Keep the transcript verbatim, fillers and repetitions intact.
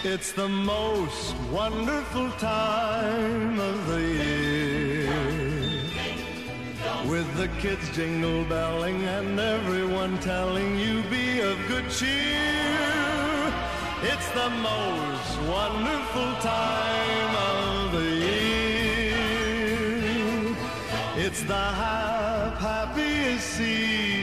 It's the most wonderful time of the year, with the kids jingle belling and everyone telling you be of good cheer. It's the most wonderful time of the year. It's the hap- happiest season